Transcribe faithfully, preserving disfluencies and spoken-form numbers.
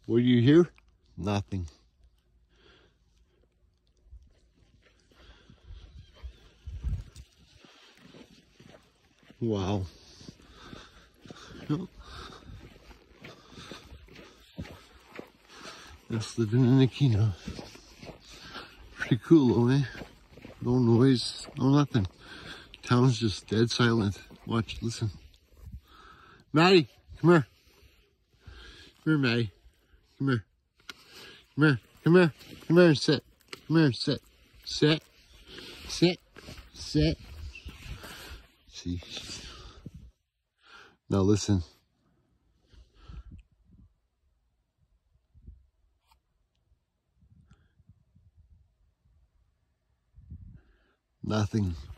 What do you hear? Nothing. Wow. That's living in a Kino. Pretty cool, eh? No noise, no nothing. Town's just dead silent. Watch, listen. Maddie, come here. Come here, Maddie. Come here. Come here. Come here. Come here and sit. Come here and sit. Sit. Sit. Sit. See. Now listen. Nothing.